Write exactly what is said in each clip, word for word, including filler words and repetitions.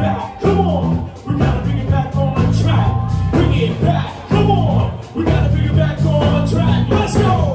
back. Come on, we gotta bring it back on track. Bring it back. Come on, we gotta bring it back on track. Let's go.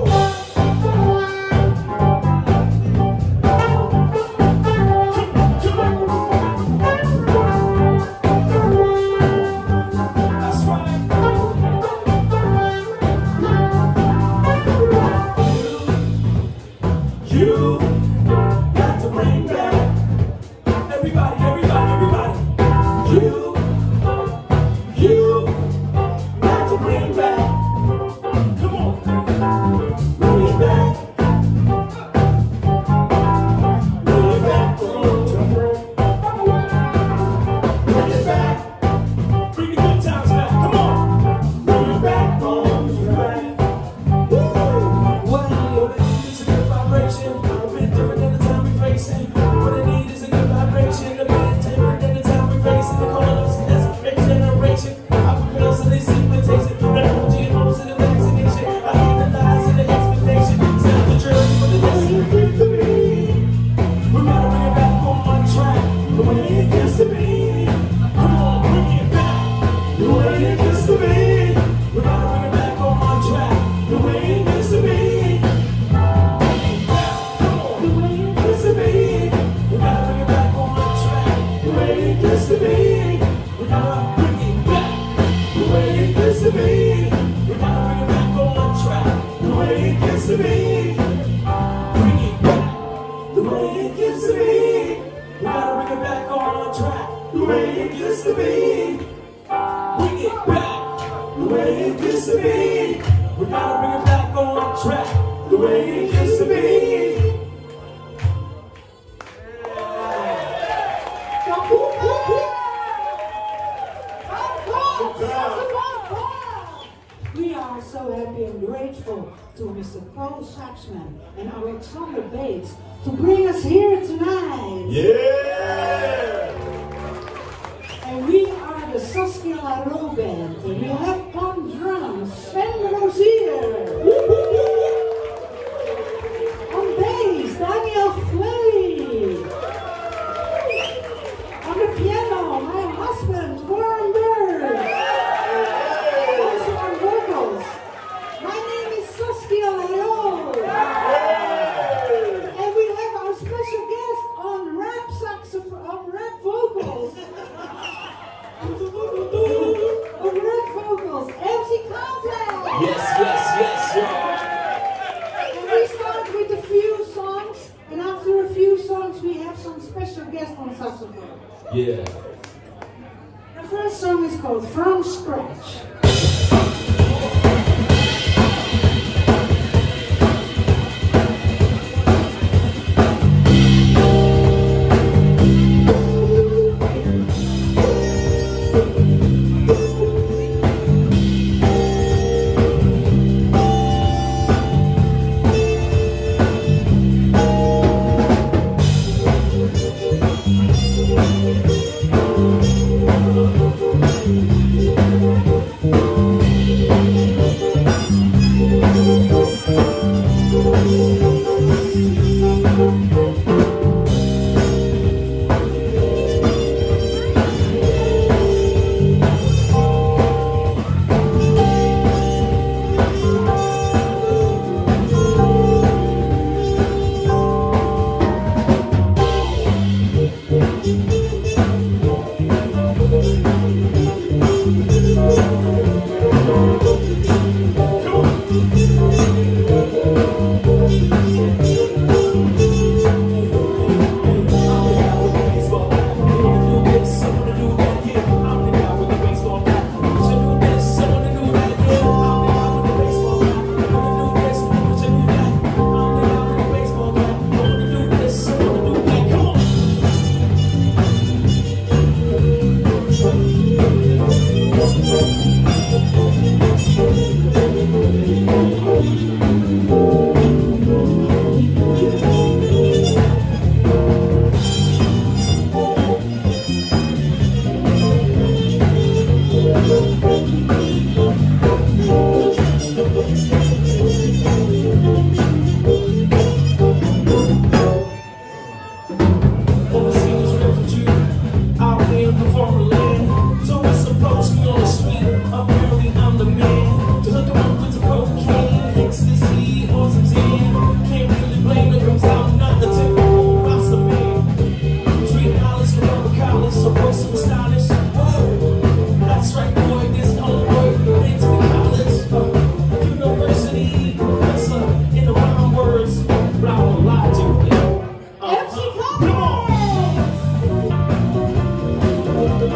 We are so happy and grateful to Mister Koh Saxman and our trumpet Beets to bring us here tonight. Yeah! And we are the Saskia Laroo band. And we have on drums Sven Rozier. On bass, Gueli. On the piano, my husband, Byrd. Also on vocals, my name is Saskia Laroo. And we have our special guest on rap saxophone, on rap vocals. On rap vocals, M C Contact. Yes, yes, yes, yes. And we start with a few songs, and after a few songs we have some special guests on saxophone. Yeah. The first song is called From Scratch. We'll be right back.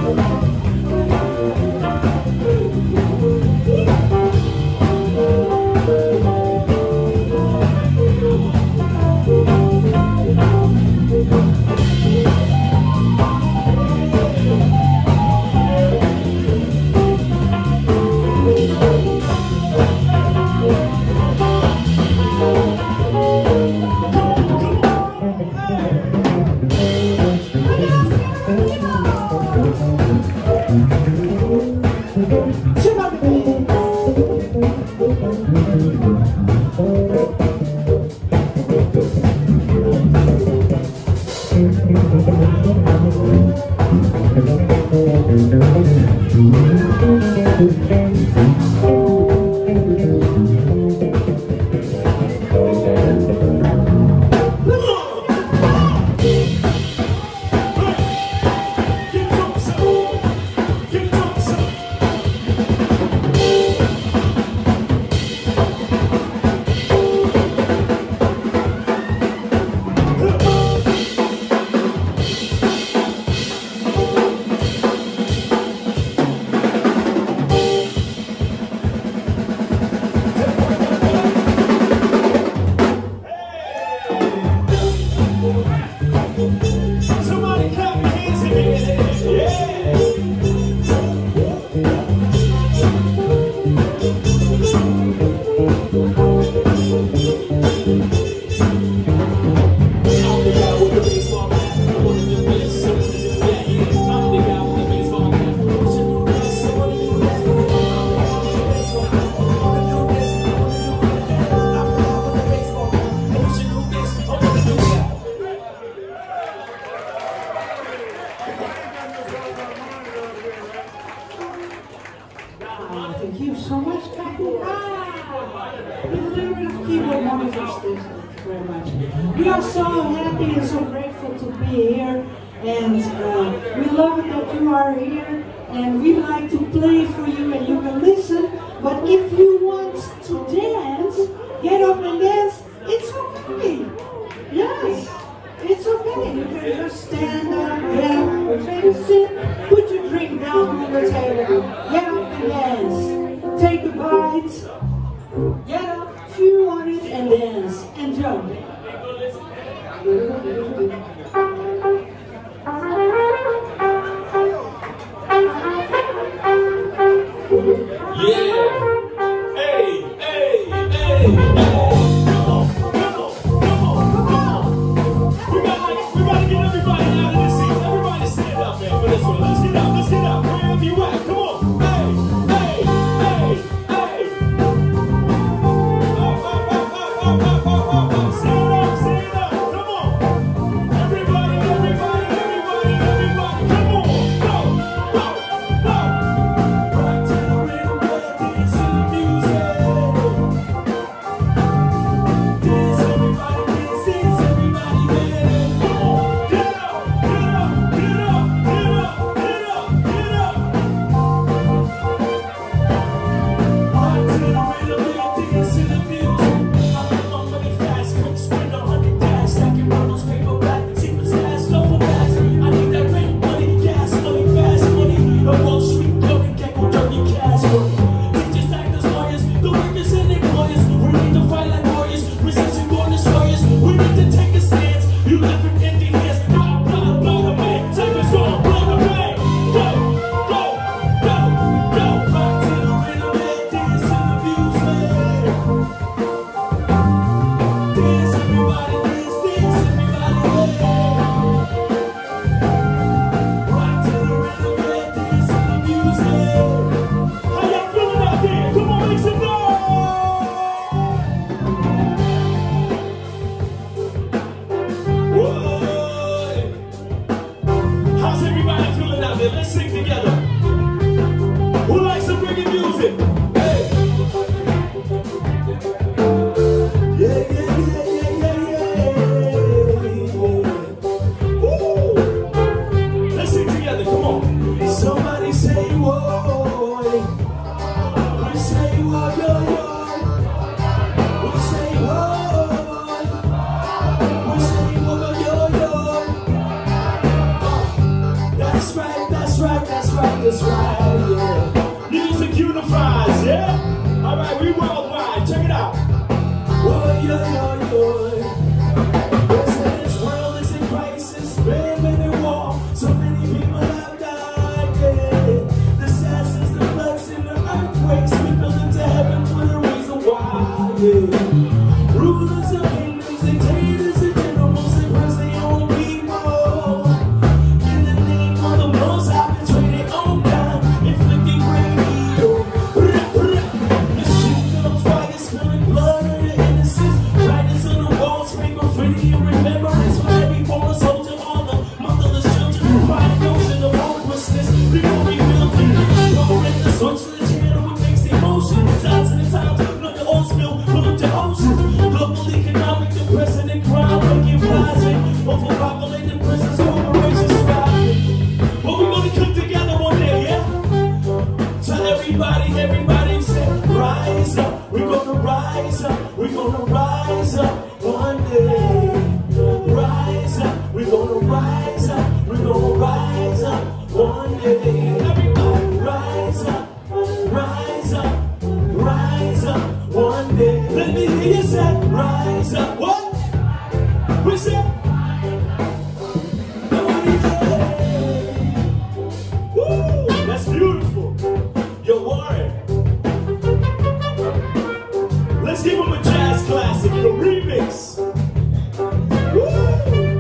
That's right, that's right, that's right, yeah. Music unifies, yeah? Alright, we worldwide, check it out. Boy, yo, yo, yo. They say this world is in crisis, been in war, so many people have died, yeah. The assassins, the floods, and the earthquakes, we build into heaven for the reason why, yeah. Rulers of kingdoms, dictators, and generals, they press their own people. In the name of the most high, betray their own kind, inflicting great evil. The shit on fire, spilling blood of the innocents. Writers on the walls, spray graffiti in remembrance for every fallen soldier, all the motherless children. Crying ocean of hopelessness, we won't be building. Lowering the switch to the channel, what makes the emotion. Times and times, let the oil spill, pollute the oceans. Global economic depression and crime, making rising. Overpopulated prisons, corporations thriving. But we're gonna come together one day, yeah? Tell everybody, everybody say, rise up. We're gonna rise up. We're gonna rise up one day. Rise up. We're gonna rise up. We're gonna rise up one day. Everybody, rise up. Rise up. Rise up one day. Let me hear you say, rise up. What? We say, woo, that's beautiful. Yo, Warren. Let's give him a jazz classic, the remix. Woo!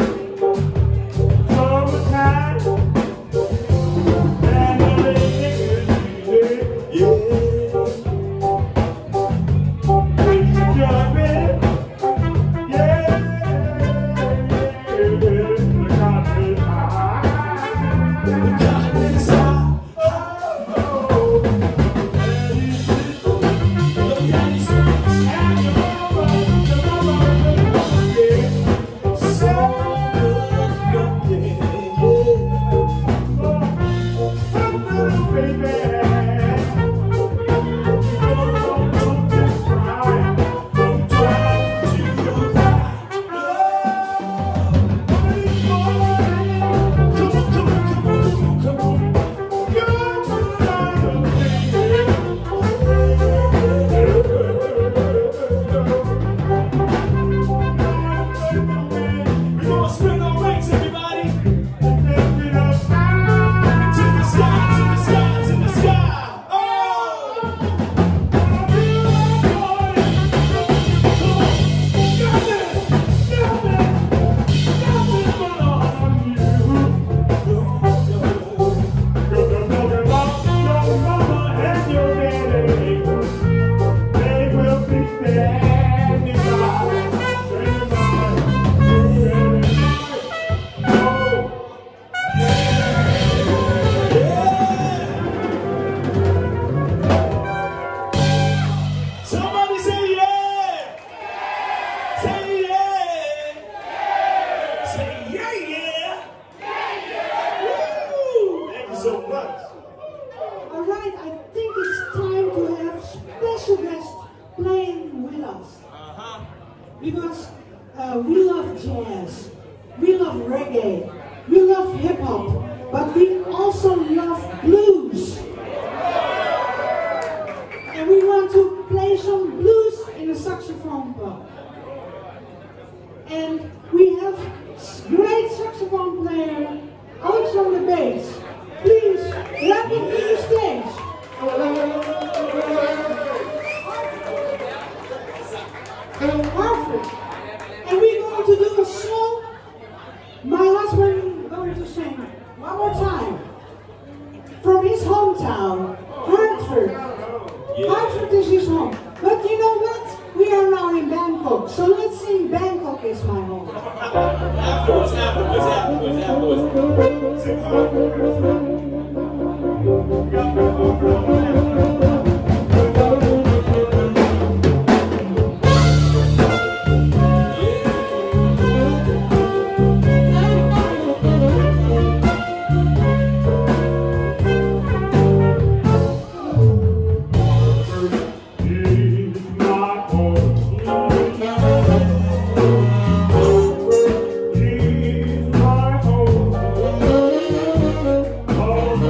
Summertime, and the rain, yeah. Because uh, we love jazz, we love reggae, we love hip-hop, but we also love blues. And we want to play some blues in the Saxophonepub. And we have great saxophone player, Alex on the bass. Please, welcome to the stage. Perfect. And we're going to do a song. My husband is going to sing one more time from his hometown, Hartford. Hartford is his home. But you know what? We are now in Bangkok, so let's sing Bangkok is my home. Afterwards, afterwards, afterwards, afterwards. Sing Hartford. Oh,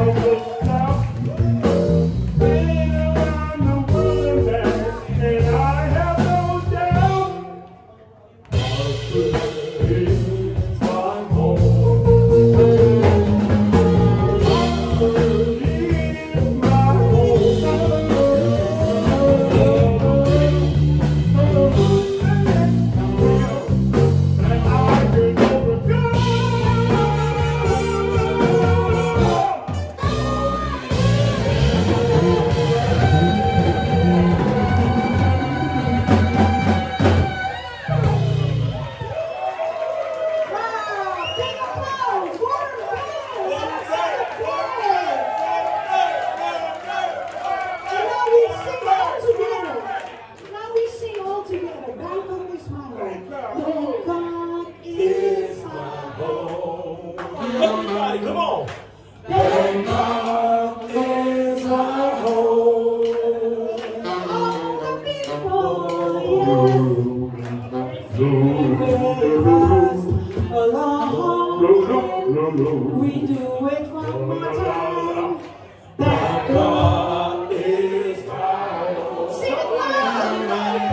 We do it one more time. Bangkok is my home. Sing it loud.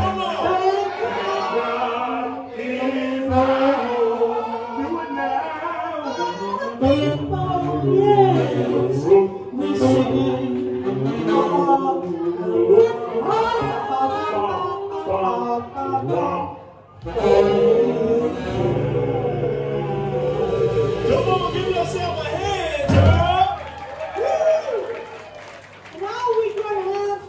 Bangkok is my home. Do it now. Bangkok, yes. We sing. Come on, give yourself a hand, y'all. Now we're gonna have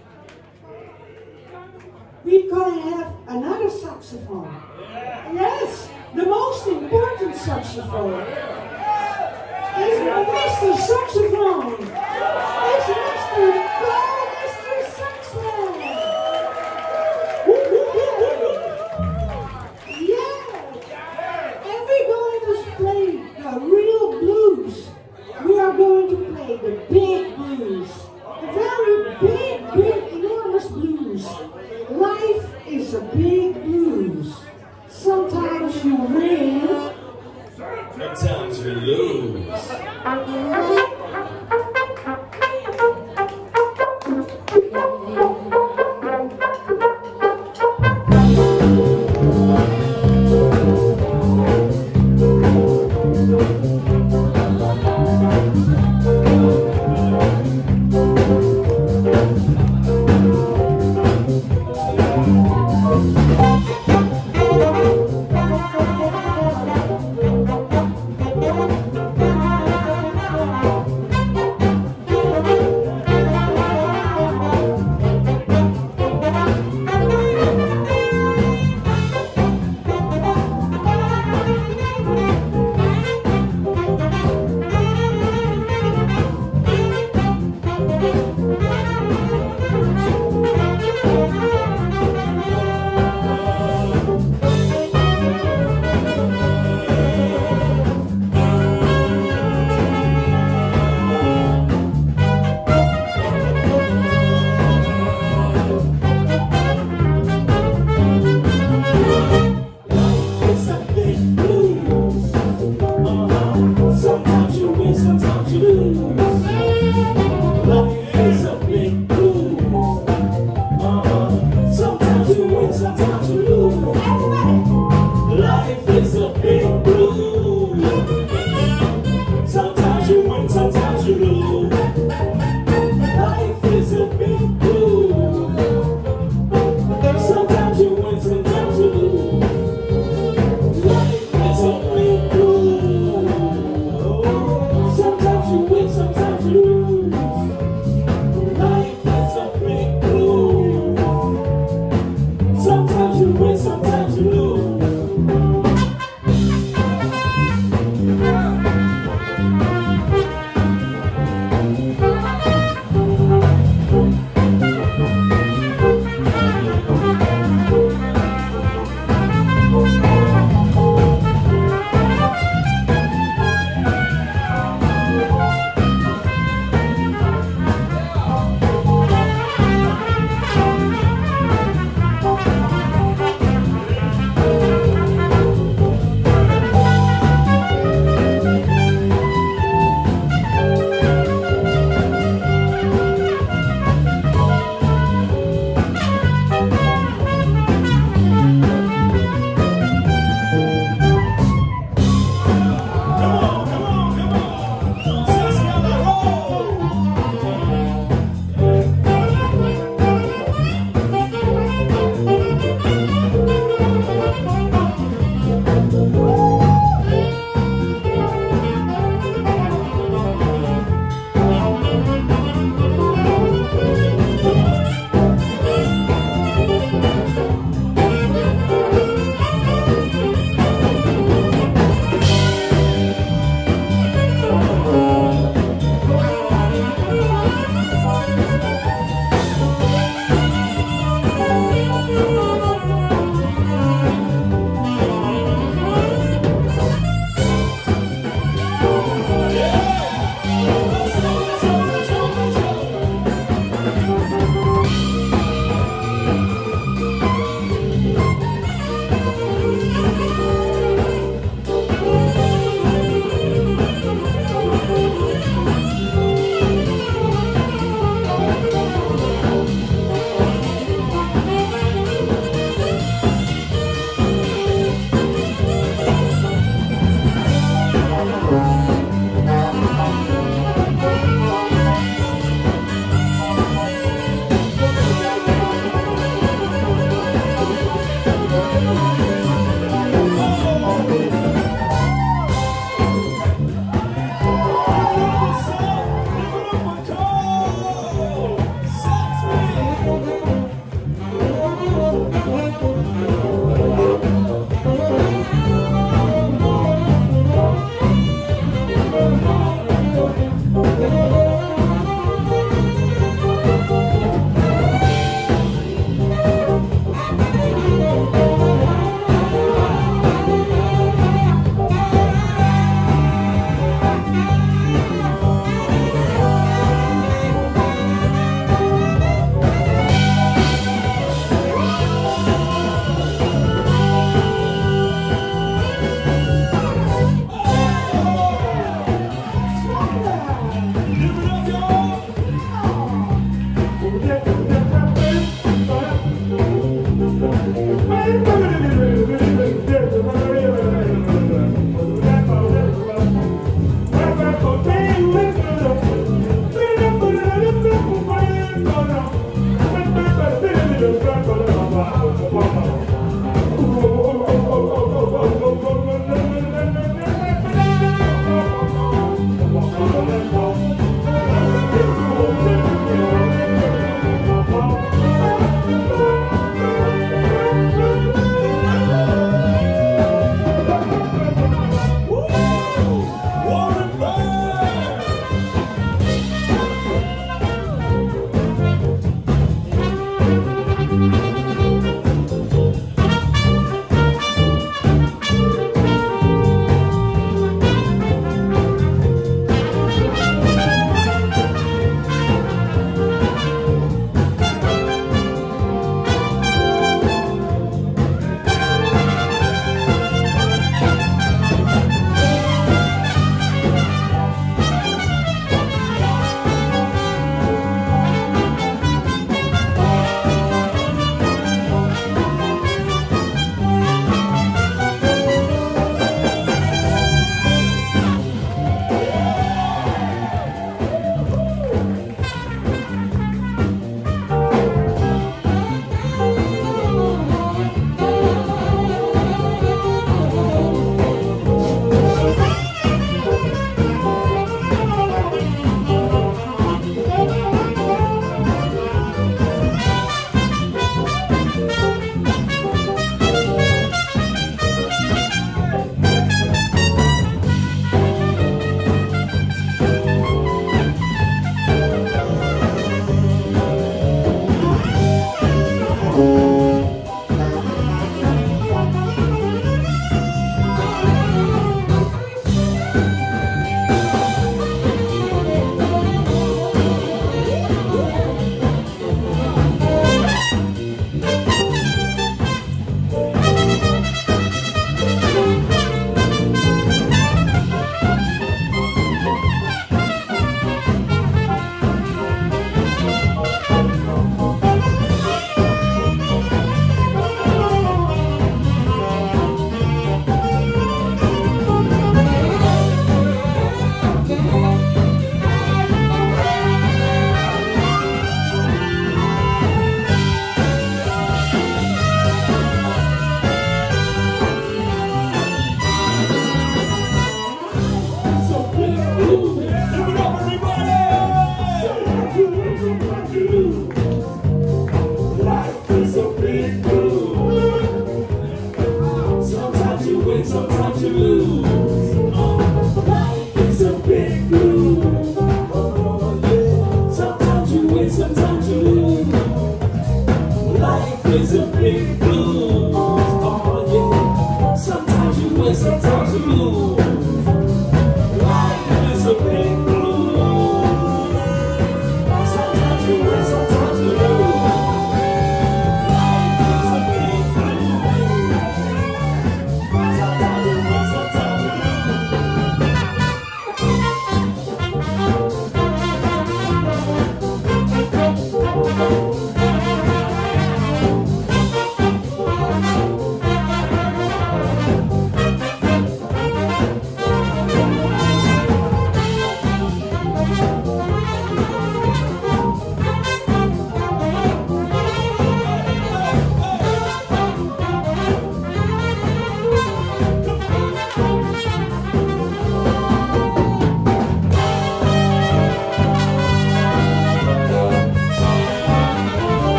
we're gonna have another saxophone. Yes, the most important saxophone. It's Mister Saxophone. It's Mister Koh Mister Saxman. Yeah, and we're going to play the real blues. We are going to play the big blues. The very big, big, enormous blues. Life is a big blues. Sometimes you win. Sometimes you lose.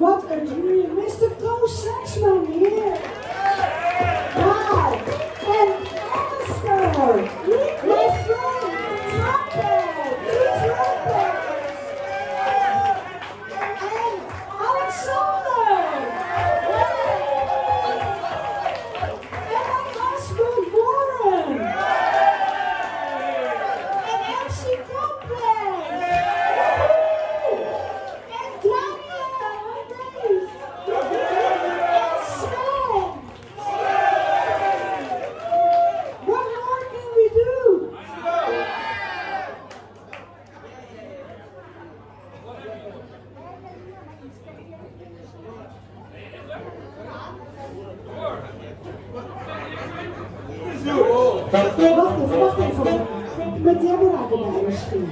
what a dream. Mister Koh Saxman here. Wow. And Alistair, my friend, trumpet, trumpet. And Alexander. And my husband, Warren. And M C Complex. And Daniel, and Dave. And Sven. What more can we do? Wacht even, wacht even. Met Deborah erbij misschien.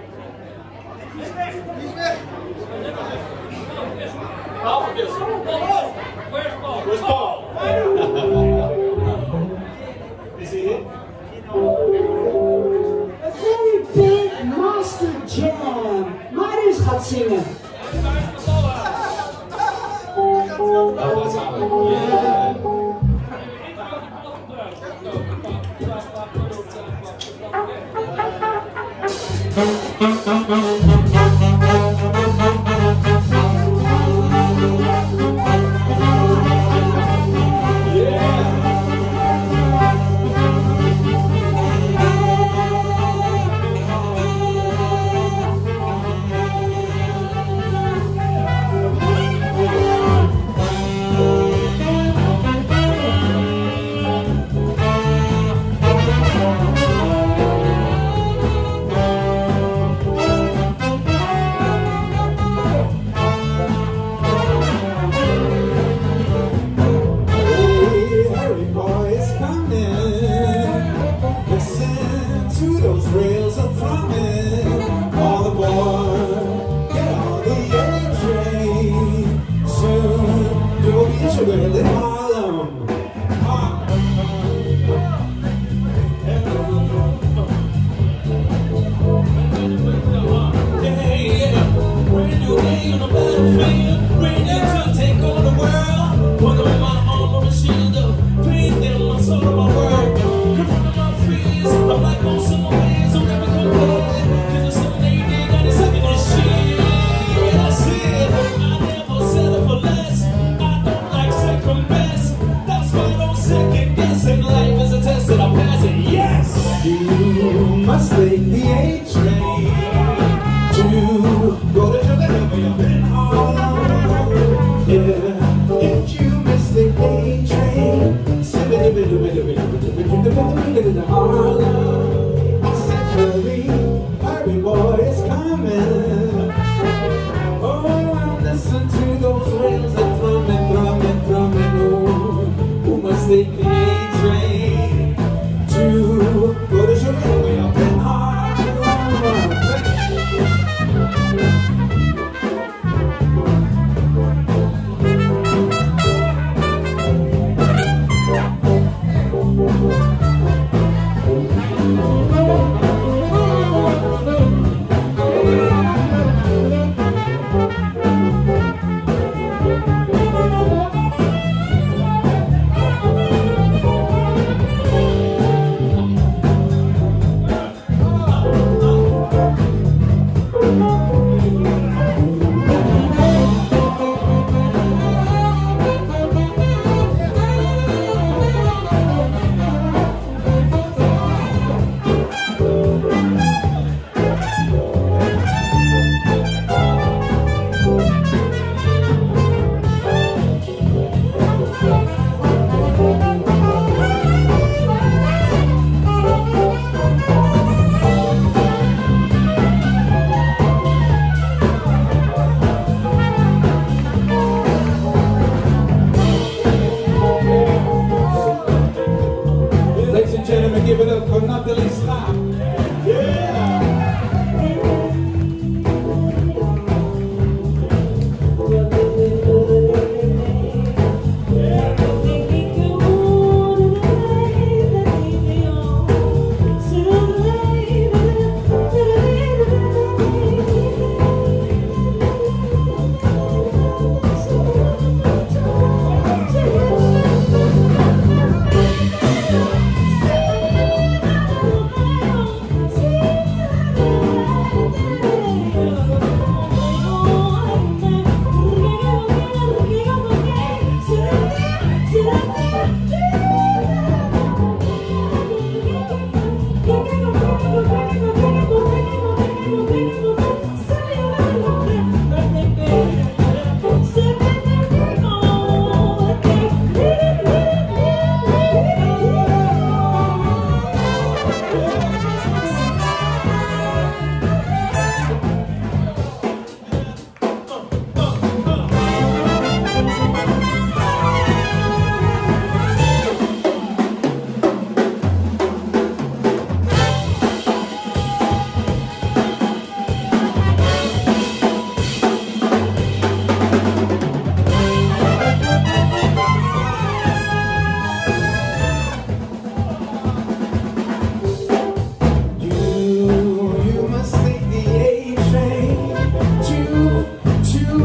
Where's Paul? Is he here? A very big master jam. Marius gaat zingen. Oh, that's how yeah.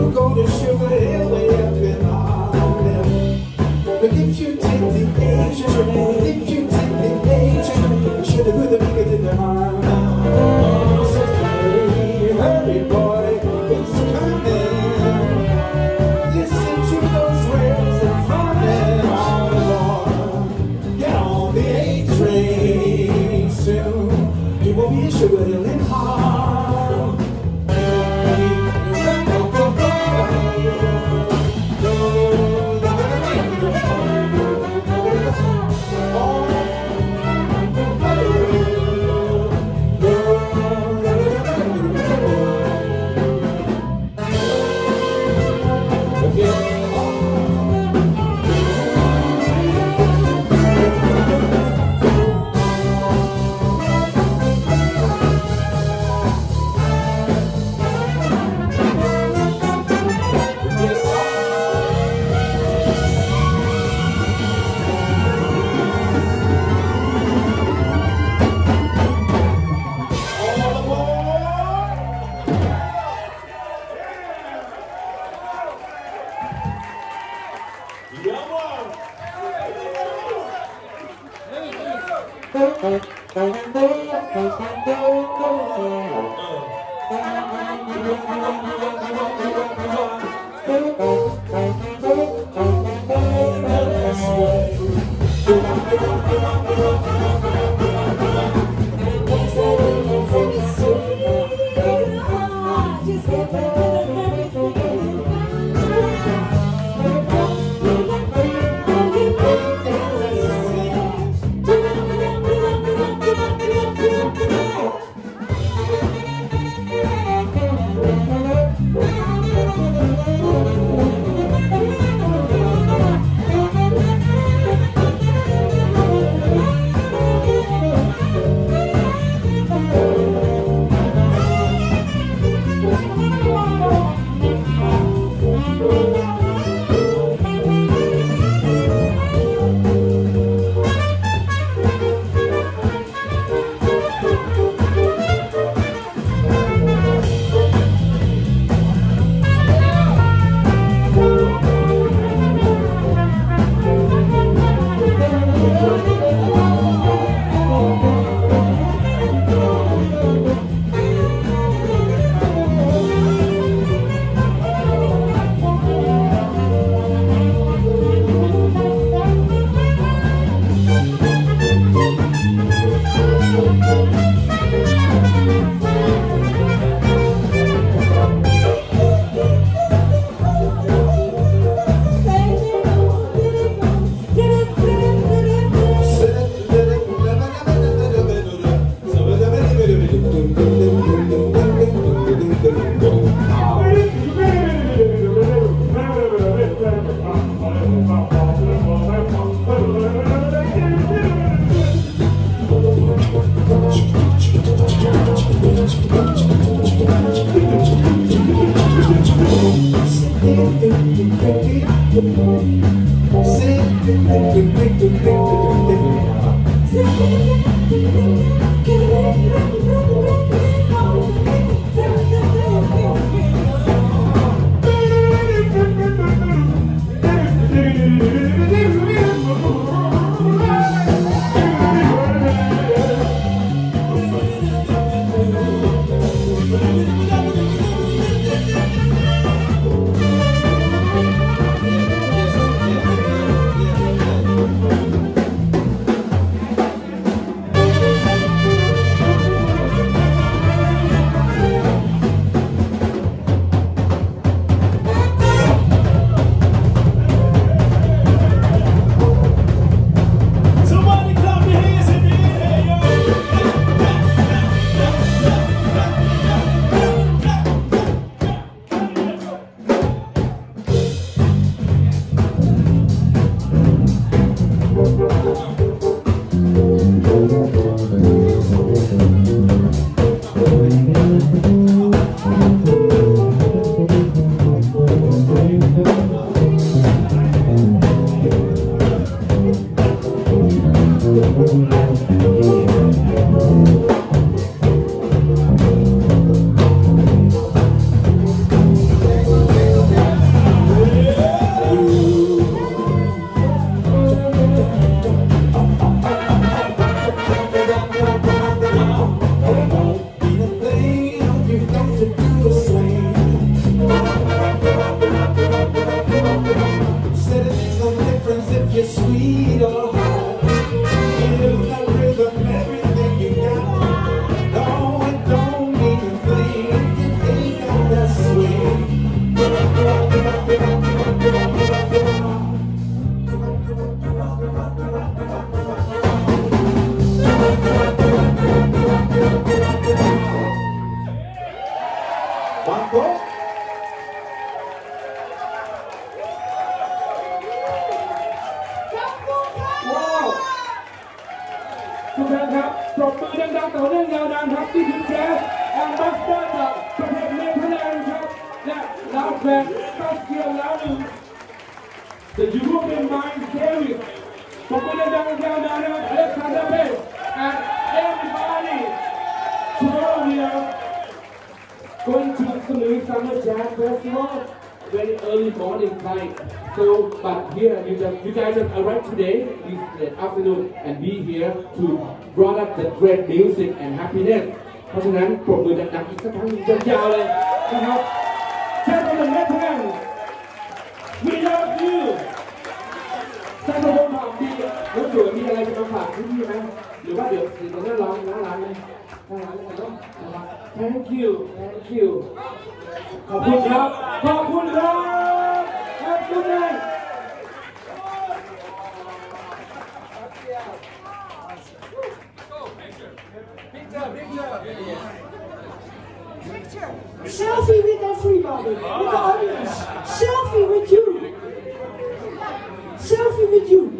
you go to Sugar Hill way up in Harlem. But if you take the Asian train, if you take the Asian train, you should have put the bigger in the Harlem. Oh, so hurry, hurry, boy, it's coming. Listen to those rails and falling all along. Get on the A train soon. You will be in Sugar Hill in Harlem. you're sweet or hot, give that rhythm everything you got. No, it don't mean a thing if you ain't got that swing. Bangkok. Wow ทุกท่านครับปรบมือดังๆต่อเนื่องยาวนานครับที่ถึงแจ๊สแอมบาสเดอร์จากประเทศเนเธอร์แลนด์ครับและลาวแบนด์ Saskia Laroo The European Mind Series ปรบมือดังๆยาวนานนะครับ Alexander Beets and everybody tomorrow we are going to Salui Summer Jazz Festival very early morning flight. So, but here you just you guys just arrived today, this afternoon, and be here to brought up the great music and happiness. เพราะฉะนั้นปรบมือดังๆอีกสักครั้งยาวๆเลยนะครับเชิญคนหนึ่งแม่ทุกท่าน We love you. ท่านผู้ชมครับมีรถด่วนมีอะไรจะมาฝากพี่ๆไหมหรือว่าเดี๋ยวเดี๋ยวเราร้องร้านเลยร้านเลยนะครับ Thank you, thank you. ขอบคุณครับขอบคุณครับขอบคุณเลย Selfie with everybody, with the audience. Selfie with you. Selfie with you.